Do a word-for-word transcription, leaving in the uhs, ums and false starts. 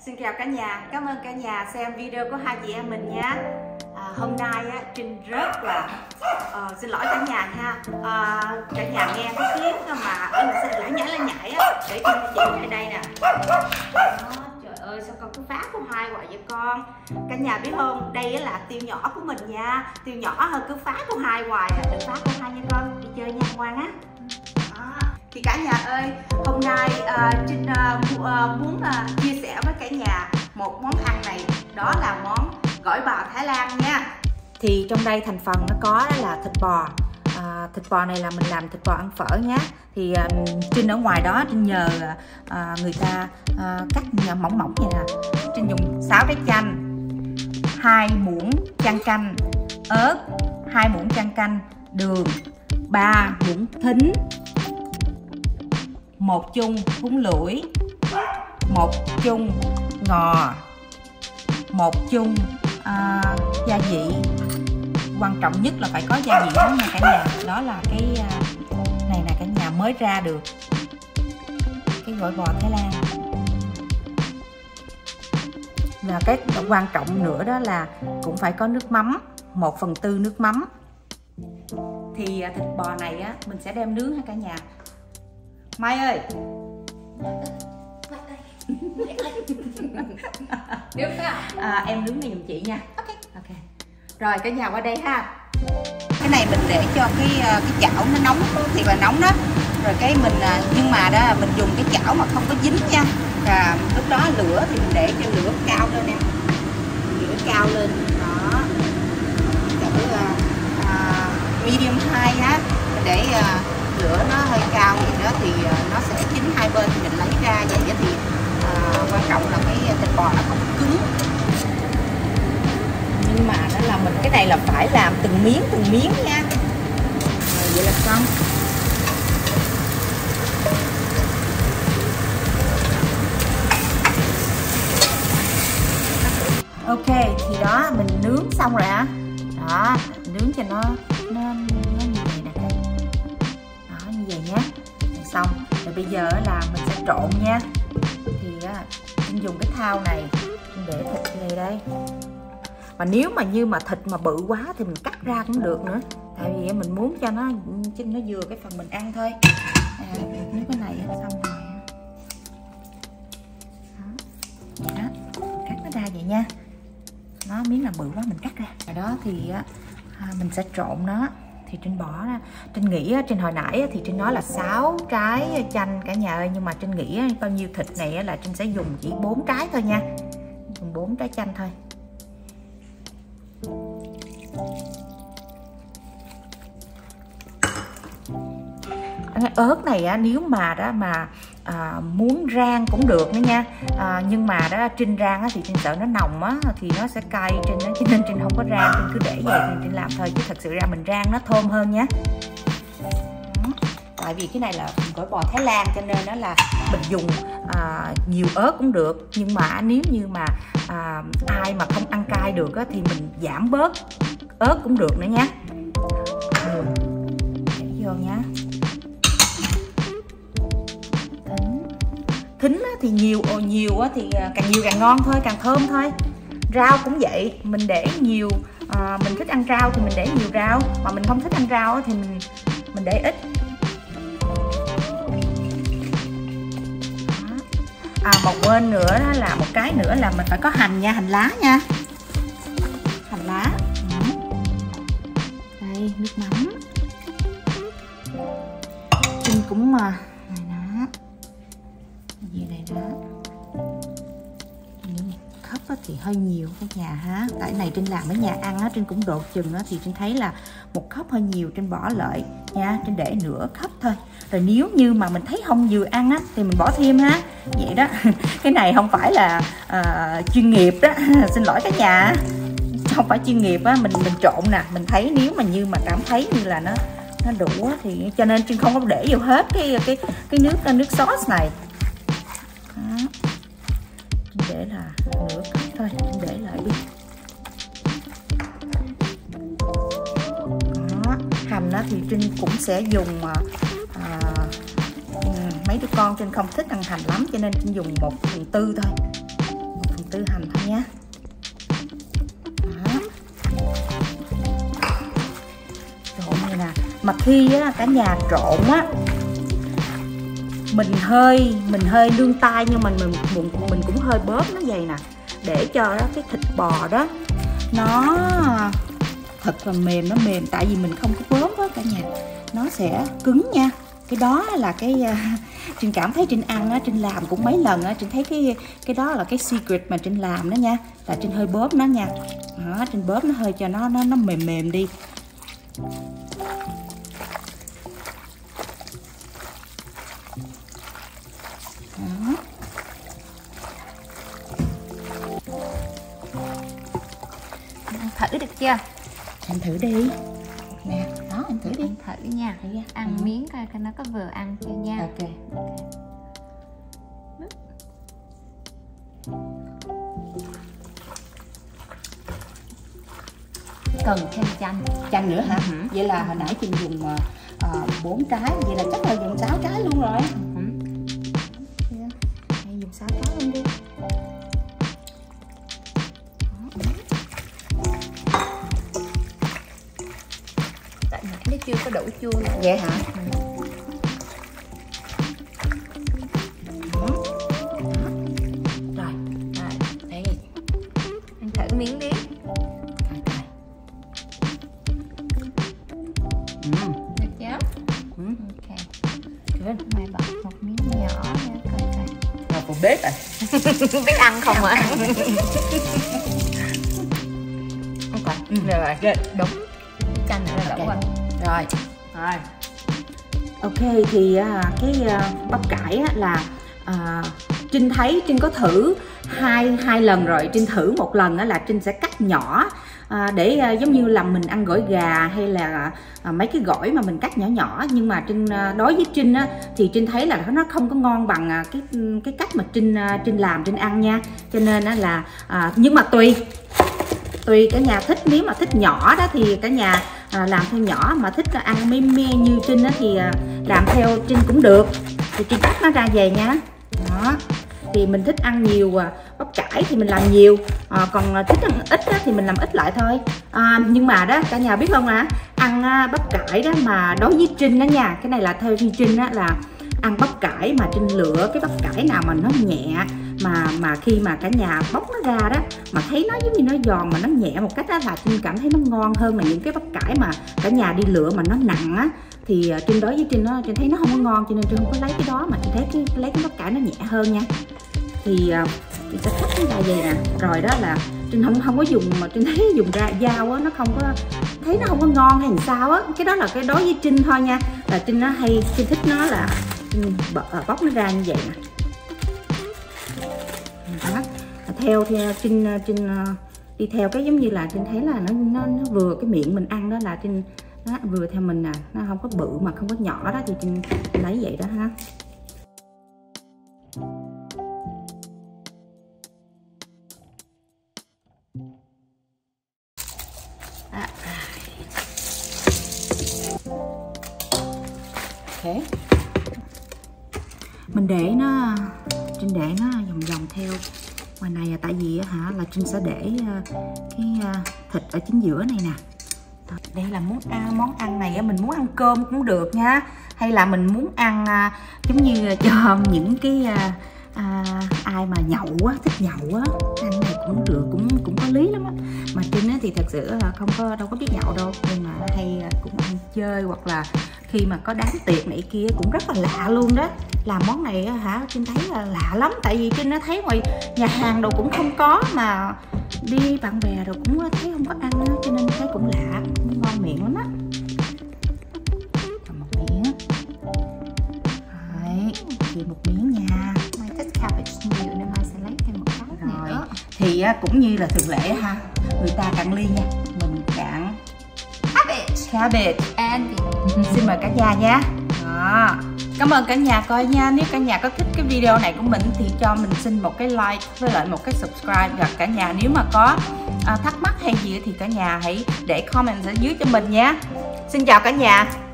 Xin chào cả nhà, cảm ơn cả nhà xem video của hai chị em mình nha. À, hôm nay á, Trinh rất là uh, xin lỗi cả nhà nha. À, cả nhà nghe cái tiếng mà ở mình sẽ lải nhải lải nhải á, để Trinh chỉ lại đây nè. Đó, trời ơi sao con cứ phá của hai hoài vậy con. Cả nhà biết không, đây là tiêu nhỏ của mình nha. Tiêu nhỏ hơn cứ phá của hai hoài à. Đừng phá của hai nha con, đi chơi nha ngoan á. Thì cả nhà ơi, hôm nay uh, Trinh uh, uh, muốn uh, chia sẻ với cả nhà một món ăn này, đó là món gỏi bò Thái Lan nha. Thì trong đây thành phần nó có đó là thịt bò. À, thịt bò này là mình làm thịt bò ăn phở nhé. Thì uh, Trinh ở ngoài đó Trinh nhờ uh, người ta uh, cắt mỏng mỏng vậy nè. Trinh dùng sáu trái chanh, hai muỗng chan canh, ớt, hai muỗng chan canh, đường, ba muỗng thính, một chung húng lủi, một chung ngò, một chung uh, gia vị. Quan trọng nhất là phải có gia vị đó nha cả nhà. Đó là cái uh, này nè cả nhà, mới ra được cái gỏi bò Thái Lan. Và cái quan trọng nữa đó là cũng phải có nước mắm, một phần tư nước mắm. Thì uh, thịt bò này á mình sẽ đem nướng ha cả nhà. Mai ơi, à, em nướng này giùm chị nha. Okay. Ok. Rồi cả nhà qua đây ha. Cái này mình để cho cái cái chảo nó nóng thì là nóng đó. Rồi cái mình nhưng mà đó mình dùng cái chảo mà không có dính nha. Và lúc đó lửa thì mình để cho lửa cao lên nè, lửa cao lên đó, cỡ uh, medium high á, để uh, lửa nó hơi cao vậy đó thì nó sẽ chín hai bên thì mình lấy ra vậy đó. Thì à, quan trọng là cái thịt bò nó không cứng, nhưng mà đó là mình cái này là phải làm từng miếng từng miếng nha. Rồi vậy là xong. Ok thì đó mình nướng xong rồi á. Đó nướng cho nó nó nó như vậy nè. Đó như vậy nhé. Xong rồi bây giờ là mình sẽ trộn nha. Thì á mình dùng cái thao này mình để thịt này đây. Mà nếu mà như mà thịt mà bự quá thì mình cắt ra cũng được nữa. Tại vì mình muốn cho nó cho nó vừa cái phần mình ăn thôi. À, nếu cái này xong rồi đó. Vậy đó, cắt nó ra vậy nha. Nó miếng nào bự quá mình cắt ra. Rồi đó thì á mình sẽ trộn nó. Thì Trinh bỏ ra, Trinh nghĩ trên hồi nãy thì Trinh nói là sáu trái chanh cả nhà ơi, nhưng mà Trinh nghĩ bao nhiêu thịt này là Trinh sẽ dùng chỉ bốn trái thôi nha, dùng bốn trái chanh thôi. Cái ớt này á, nếu mà đó mà à, muốn rang cũng được nữa nha. À, nhưng mà đó Trinh rang á, thì Trinh sợ nó nồng á thì nó sẽ cay Trinh á, cho nên Trinh không có rang, Trinh cứ để vậy thì Trinh làm thôi, chứ thật sự ra mình rang nó thơm hơn nhé. Tại vì cái này là gỏi bò Thái Lan cho nên đó là mình dùng à, nhiều ớt cũng được, nhưng mà nếu như mà à, ai mà không ăn cay được á, thì mình giảm bớt ớt cũng được nữa nhé. Đường để vô nhé. Thính thì nhiều nhiều thì càng nhiều càng ngon thôi, càng thơm thôi. Rau cũng vậy, mình để nhiều à, mình thích ăn rau thì mình để nhiều rau, mà mình không thích ăn rau thì mình mình để ít. À, một bên nữa đó là một cái nữa là mình phải có hành nha, hành lá nha, hành lá. Đây nước mắm. Trinh cũng mà gì này đó. Khắp thì hơi nhiều cả nhà ha. Tại này Trinh làm ở nhà ăn á, Trinh cũng độ chừng á, thì Trinh thấy là một khắp hơi nhiều, Trinh bỏ lại nha, Trinh để nửa khắp thôi. Rồi nếu như mà mình thấy không vừa ăn á thì mình bỏ thêm ha. Vậy đó. Cái này không phải là uh, chuyên nghiệp đó. Xin lỗi cả nhà, không phải chuyên nghiệp á, mình mình trộn nè, mình thấy nếu mà như mà cảm thấy như là nó nó đủ á, thì cho nên Trinh không có để vô hết cái cái cái nước nước sauce này. Để là nửa cốc thôi, để lại đi. Đó, hành đó thì Trinh cũng sẽ dùng à, mấy đứa con Trinh không thích ăn hành lắm cho nên Trinh dùng một phần tư thôi, một tư hành thôi nha. Đó. Trộn này nè. Mà khi á, cả nhà trộn á, mình hơi mình hơi nương tay, nhưng mà mình mình, mình cũng hơi bóp nó vậy nè, để cho đó, cái thịt bò đó nó thật là mềm, nó mềm. Tại vì mình không có bóp á cả nhà, nó sẽ cứng nha. Cái đó là cái uh, Trinh cảm thấy Trinh ăn á, Trinh làm cũng mấy lần á, Trinh thấy cái cái đó là cái secret mà Trinh làm đó nha, là Trinh hơi bóp nó nha. Đó, Trinh bóp nó hơi cho nó nó nó mềm mềm đi. Đó. Thử được chưa? Anh thử đi. Nè, đó anh thử đi. Anh thử nha. Thử nha. Ăn ừ. miếng coi coi nó có vừa ăn chưa nha. Ok. Cần thêm chanh. Chanh nữa hả? Ừ. Vậy là hồi nãy Trinh dùng bốn uh, trái, vậy là chắc là dùng sáu trái luôn rồi. Ừ. Hay dùng sáu trái luôn đi. Tại nó chưa có đủ chua nữa. Vậy hả? Ừ. Đó. Đó. Rồi, rồi, đây. Anh thử miếng đi. Ừ. Được chưa? Ừ. Ok. Good. Mày bật một miếng nhỏ nha, coi coi. Rồi còn bếp à? Biết ăn không ạ? Ok. Ừ. Rồi, good. Đúng. Chanh nữa là đủ rồi. Rồi. Rồi. Ok thì cái bắp cải á, là à, Trinh thấy Trinh có thử hai hai lần rồi. Trinh thử một lần á, là Trinh sẽ cắt nhỏ à, để à, giống như là mình ăn gỏi gà hay là à, mấy cái gỏi mà mình cắt nhỏ nhỏ. Nhưng mà Trinh à, đối với Trinh á, thì Trinh thấy là nó không có ngon bằng à, cái cái cách mà Trinh à, Trinh làm Trinh ăn nha. Cho nên á, là à, nhưng mà tùy tùy cả nhà thích. Nếu mà thích nhỏ đó thì cả nhà à, làm theo nhỏ, mà thích ăn mê mê như Trinh á, thì à, làm theo Trinh cũng được. Thì Trinh cắt nó ra về nha. Đó. Thì mình thích ăn nhiều à, bắp cải thì mình làm nhiều, à, còn thích ăn ít á, thì mình làm ít lại thôi. À, nhưng mà đó cả nhà biết không ạ, à, ăn à, bắp cải đó mà đối với Trinh đó nha, cái này là theo Trinh á, là ăn bắp cải mà Trinh lựa cái bắp cải nào mà nó nhẹ, mà mà khi mà cả nhà bóc nó ra đó mà thấy nó giống như nó giòn mà nó nhẹ một cách đó, là Trinh cảm thấy nó ngon hơn là những cái bắp cải mà cả nhà đi lựa mà nó nặng á. Thì Trinh đối với Trinh nó Trinh thấy nó không có ngon, cho nên Trinh không có lấy cái đó, mà Trinh thấy cái lấy cái bắp cải nó nhẹ hơn nha. Thì Trinh sẽ cắt cái ra vậy nè. Rồi đó là Trinh không không có dùng, mà Trinh thấy dùng ra dao á, nó không có thấy nó không có ngon hay làm sao á. Cái đó là cái đối với Trinh thôi nha, là Trinh nó hay Trinh thích nó là Trinh bóc nó ra như vậy nè. Đó. Theo theo Trinh Trinh đi theo cái giống như là Trinh thấy là nó nó, nó vừa cái miệng mình ăn đó, là Trinh nó vừa theo mình nè, nó không có bự mà không có nhỏ đó, thì Trinh lấy vậy đó ha. À. Ok. Mình để nó Trinh để nó vòng vòng theo ngoài này, tại vì hả là Trinh sẽ để cái thịt ở chính giữa này nè. Đây là muốn ăn món ăn này mình muốn ăn cơm cũng được nha, hay là mình muốn ăn giống như cho những cái à, ai mà nhậu á, thích nhậu á, ăn này cũng được, cũng cũng có lý lắm á. Mà Trinh á thì thật sự là không có đâu có biết nhậu đâu, nhưng mà hay cũng ăn chơi, hoặc là khi mà có đám tiệc này kia cũng rất là lạ luôn đó. Làm món này hả Trinh thấy là lạ lắm, tại vì Trinh nó thấy ngoài nhà hàng đồ cũng không có, mà đi bạn bè rồi cũng thấy không có ăn á, cho nên thấy cũng lạ, cũng ngon miệng lắm á. Còn một miếng. Đấy, chỉ một miếng nha. Mai thích cabbage nhiều nên Mai sẽ lấy thêm một cái rồi nữa. Thì cũng như là thường lệ ha, người ta cạn ly nha, mình cạn cabbage cabbage and xin mời cả nhà nha. Đó. Cảm ơn cả nhà coi nha. Nếu cả nhà có thích cái video này của mình thì cho mình xin một cái like với lại một cái subscribe. Và cả nhà nếu mà có à, thắc mắc hay gì thì cả nhà hãy để comment ở dưới cho mình nhé. Xin chào cả nhà.